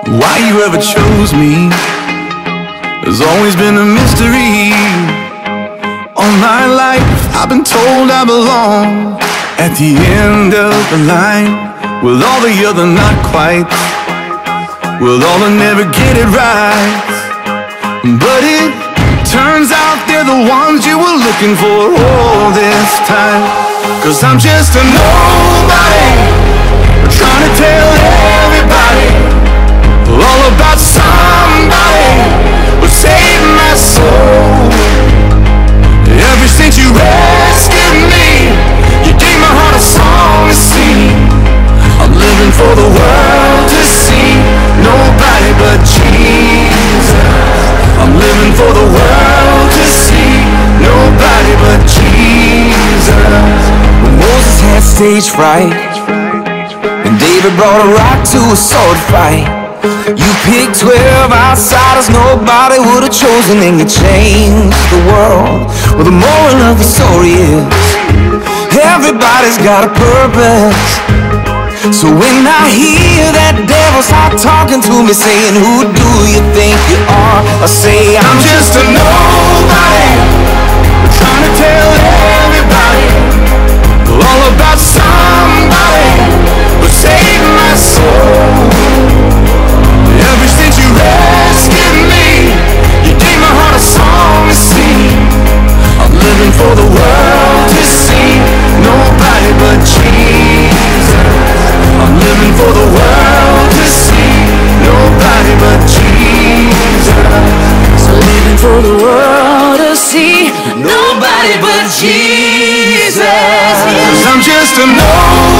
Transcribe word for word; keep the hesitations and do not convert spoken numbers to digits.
Why you ever chose me has always been a mystery. All my life I've been told I belong at the end of the line, with all the other not quite, with all the never get it right. But it turns out they're the ones you were looking for all this time. Cause I'm just a nobody, trying to tell everybody all about somebody who saved my soul. Ever since you rescued me, you gave my heart a song to sing. I'm living for the world to see, nobody but Jesus. I'm living for the world to see, nobody but Jesus. When Moses had stage fright and David brought a rock to a sword fight, you picked twelve outsiders nobody would have chosen, and you changed the world. Well, the moral of the story is everybody's got a purpose. So when I hear that devil start talking to me saying, who do you think you are? I say, I'm just a nobody, trying to tell everybody all about somebody who saved my soul. Ever since you rescued me, you gave my heart a song to sing. I'm living for the world to see, nobody but Jesus. I'm living for the world to see, nobody but Jesus. So living for the world to see, nobody but Jesus. Cause I'm just a nobody,